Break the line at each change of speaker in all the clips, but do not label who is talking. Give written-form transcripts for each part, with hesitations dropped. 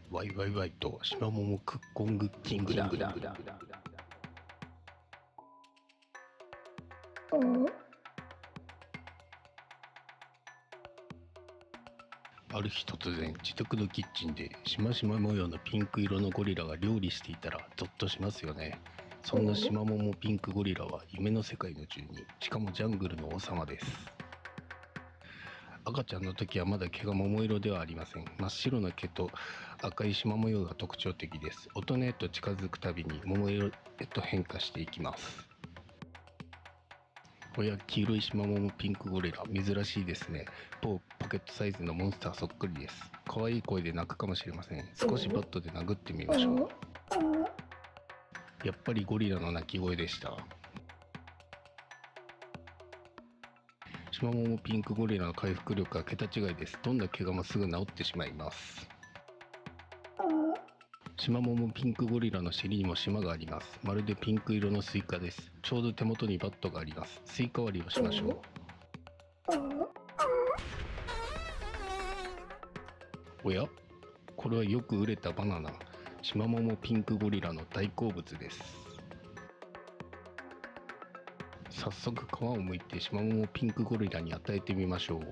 ワイワイワイとしまももクッコングッキングだ。ある日突然、自宅のキッチンでしましま模様のピンク色のゴリラが料理していたらゾッとしますよね。そんなしまももピンクゴリラは夢の世界の住人、しかもジャングルの王様です。赤ちゃんの時はまだ毛が桃色ではありません。真っ白な毛と赤い縞模様が特徴的です。大人へと近づくたびに桃色へと変化していきます。これは黄色い縞ももピンクゴリラ、珍しいですね。ポケットサイズのモンスターそっくりです。可愛い声で鳴くかもしれません。少しバットで殴ってみましょう。やっぱりゴリラの鳴き声でした。しまももピンクゴリラの回復力は桁違いです。どんな怪我もすぐ治ってしまいます。しまももピンクゴリラの尻にも島があります。まるでピンク色のスイカです。ちょうど手元にバットがあります。スイカ割りをしましょう。おや、これはよく売れたバナナ。しまももピンクゴリラの大好物です。早速皮を剥いてしまももピンクゴリラに与えてみましょう。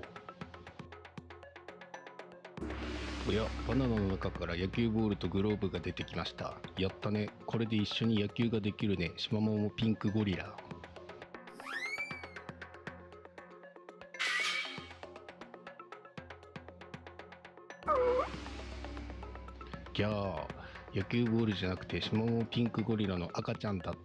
おや、バナナの中から野球ボールとグローブが出てきました。やったね。これで一緒に野球ができるね。しまももピンクゴリラ。ギャー、野球ボールじゃなくてしまももピンクゴリラの赤ちゃんだった。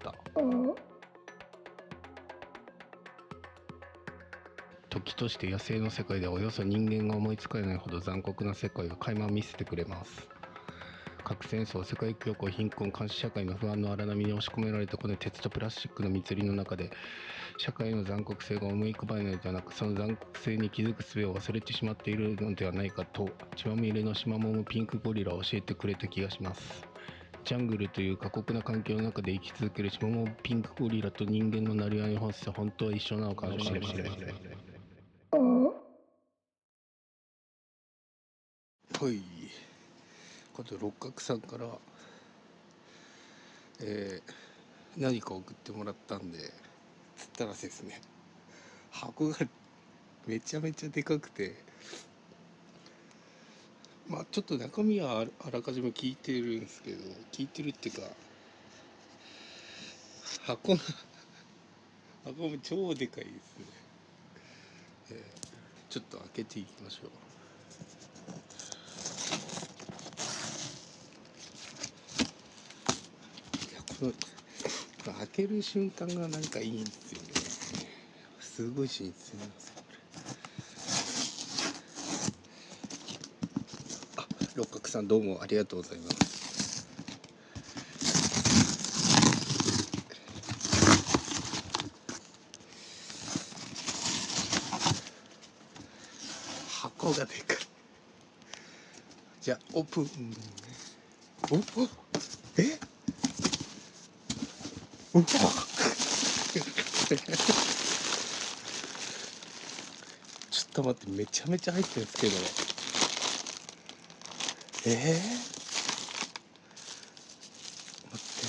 時として野生の世界ではおよそ人間が思いつかないほど残酷な世界を垣間見せてくれます。核戦争、世界恐慌、貧困、監視社会の不安の荒波に押し込められたこの鉄とプラスチックの密林の中で、社会の残酷性が思い浮かばないのではなく、その残酷性に気づく術を忘れてしまっているのではないかと、血まみれのしまももピンクゴリラを教えてくれた気がします。ジャングルという過酷な環境の中で生き続けるしまももピンクゴリラと人間のなりわいの本質は本当は一緒なのかもしれません。はい、あと六角さんから、何か送ってもらったんで、つったらですね、箱がめちゃめちゃでかくて、まあちょっと中身はあらかじめ聞いてるんですけど、聞いてるっていうか、箱も超でかいですね。ちょっと開けていきましょう。いや、これ開ける瞬間がなんかいいんですよね。すごい新鮮なんですよ。六角さんどうもありがとうございます。箱がでかい。じゃあオープン。おえうわちょっと待って、めちゃめちゃ入ってるんですけど、待って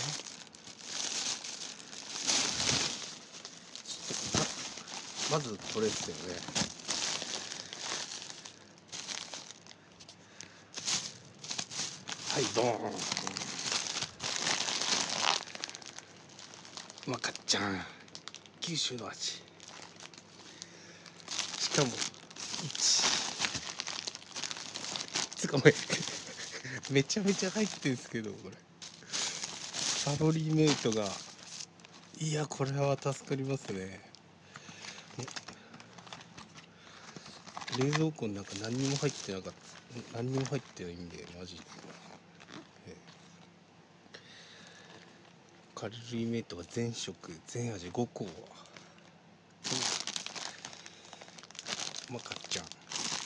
まずこれですよね。はい、ドーン。うまかっちゃん、九州の味。しかもつかめめちゃめちゃ入ってるんですけど、これカロリーメイトが、いやこれは助かりますね。冷蔵庫の中何にも入ってなかった。何にも入ってないんでマジで、カロリーメイトが全食全味5個。うまかっちゃん。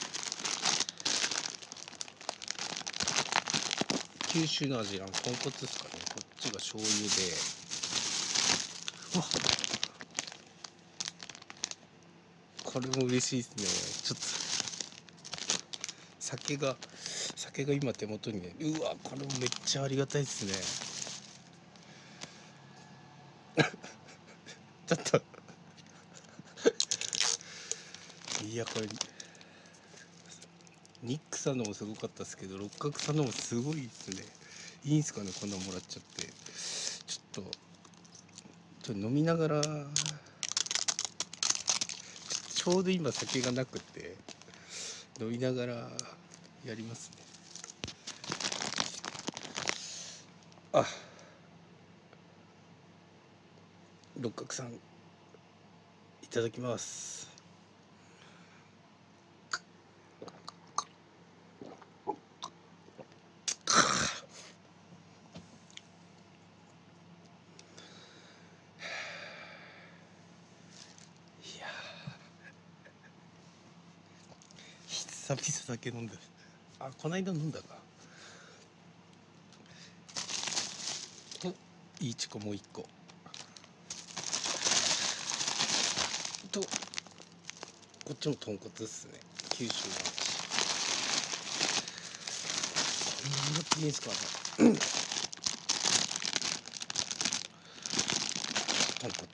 九州の味は豚骨ですかね。こっちが醤油で、わこれも嬉しいですね。ちょっと酒が酒が今手元にね、うわこれもめっちゃありがたいですね。ちょっといやこれニックさんのもすごかったですけど、六角さんのもすごいですね。いいんすかね、こんなもらっちゃって。ちょっと飲みながら、ちょうど今酒がなくて飲みながらやりますね。あ、六角さんいただきます。いや久々酒飲んだ。あ、こないだ飲んだか。といいチコもう一個と、こっちも豚骨っすね。九州のこんなもらっていいんすかね。豚骨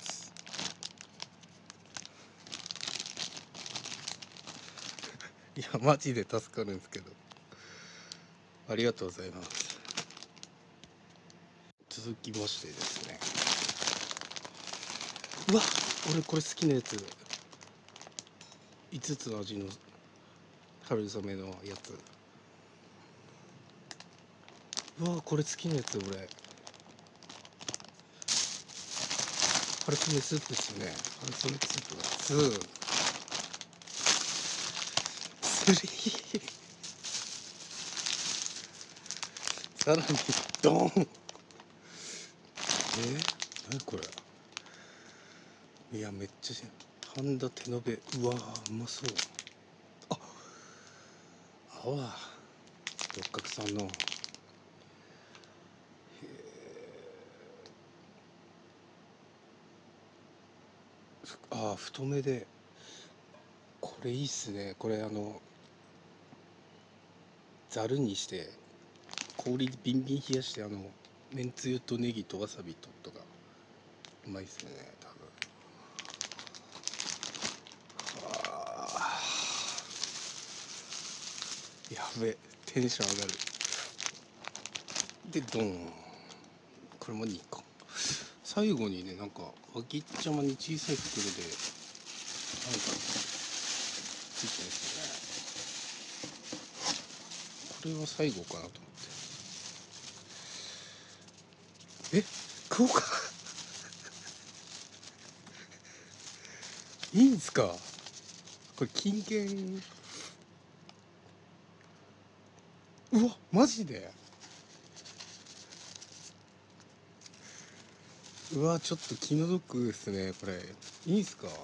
いやマジで助かるんですけど、ありがとうございます。続きましてですね、うわ俺これ好きなやつ、5つの味の春雨のやつ。うわこれ好きなやつ。俺春雨スープですね。春雨スープが3さらにドン。何これ。いやめっちゃ半田手延べ。うわうまそう。あ青だ、六角さんの。太めでこれいいっすね。これざるにして氷でビンビン冷やして、めんつゆとネギとわさびとかうまいっすね多分。やべえテンション上がる。でドン、これも2個。最後にね、なんか脇っちゃまに小さい袋でなんかついてるんですよね。これは最後かなと思って。食おうかいいんすかこれ。金券。うわマジで。うわちょっと気の毒ですねこれ。いいんすか。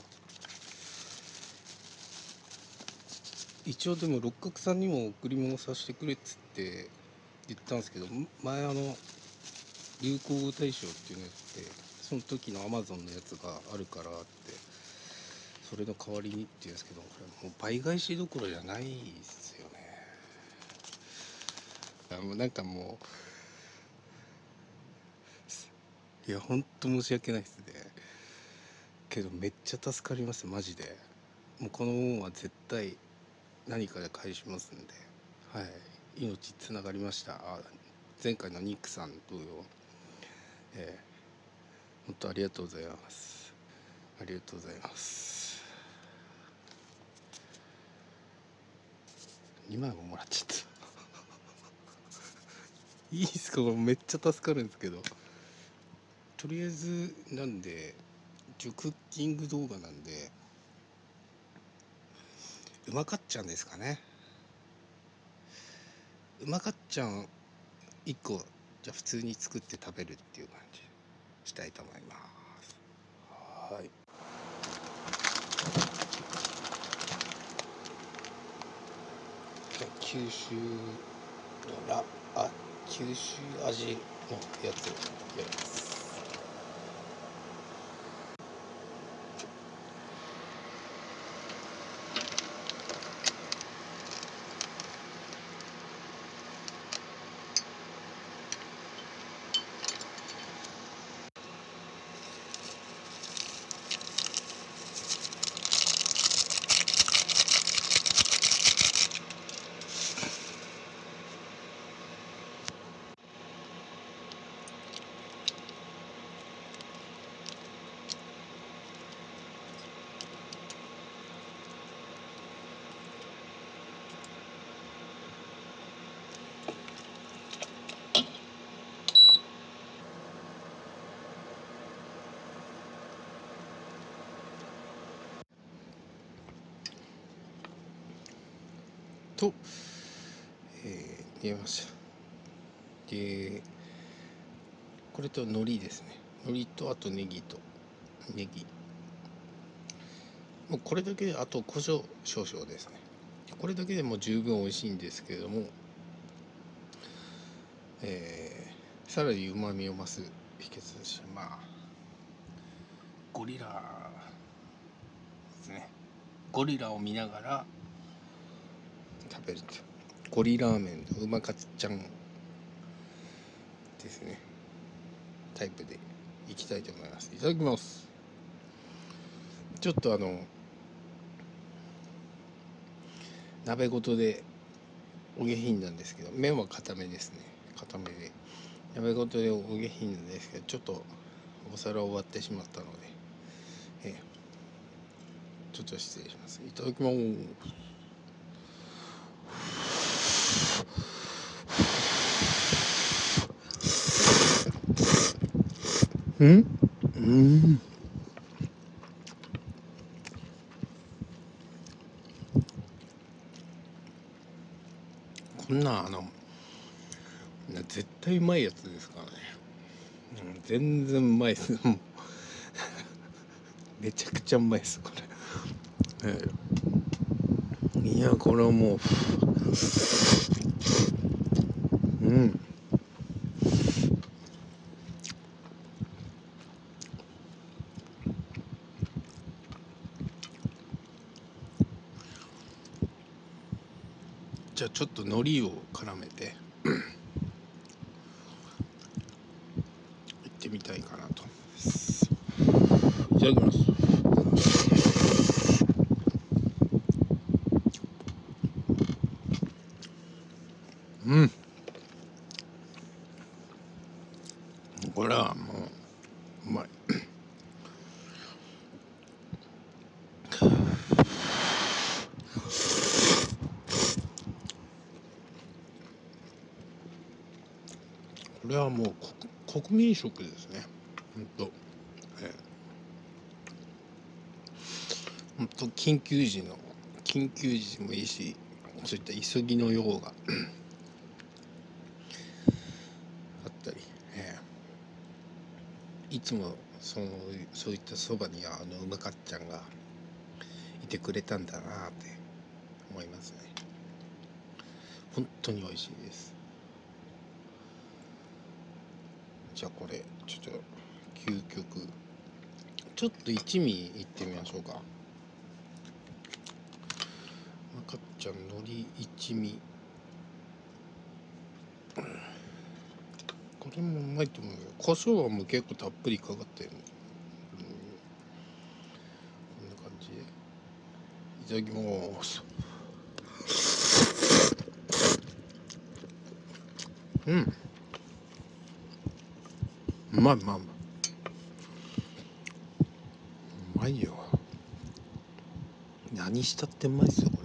一応でも六角さんにも贈り物させてくれっつって言ったんですけど、前流行語大賞っていうのやって、その時のアマゾンのやつがあるからって、それの代わりにっていうんですけど、これもう倍返しどころじゃないですよね。もうなんかもう、いやほんと申し訳ないですね。けどめっちゃ助かりますマジで。もうこの恩は絶対何かで返しますんで。はい、命つながりました。前回のニックさん同様、本当ありがとうございます。ありがとうございます。2枚ももらっちゃったいいっすか。これめっちゃ助かるんですけど、とりあえずなんで一応クッキング動画なんで、うまかっちゃんですかね。うまかっちゃん1個じゃあ普通に作って食べるっていう感じしたいと思います。はい、九州九州味のやつやります。 と、入れました。で、これと海苔ですね。海苔とあとネギもうこれだけで、あと胡椒少々ですね。これだけでも十分美味しいんですけれども、さらにうまみを増す秘訣として、ゴリラですね。ゴリラを見ながら食べると、ゴリラーメンのうまかつちゃんですね、タイプでいきたいと思います。いただきます。ちょっと鍋ごとでお下品なんですけど、麺は固めですね。固めで鍋ごとでお下品なんですけど、ちょっとお皿を割ってしまったので、ちょっと失礼します。いただきます。こんな絶対うまいやつですからね。全然うまいです。めちゃくちゃうまいですこれ。いや、これはもうじゃあちょっと海苔を絡めていってみたいかなと。いただきます。これはもううまい。これはもう国民食ですね。ほんと緊急時もいいし、そういった急ぎの用があったり、いつもそういったそばにうまかっちゃんがいてくれたんだなって思いますね。本当に美味しいです。じゃあこれちょっと究極ちょっと一味いってみましょうか。うまかっちゃん海苔一味、これもうまいと思うよ。胡椒はもう結構たっぷりかかってる、こんな感じでいただきます。うまいよ。何したってうまいですよこれ。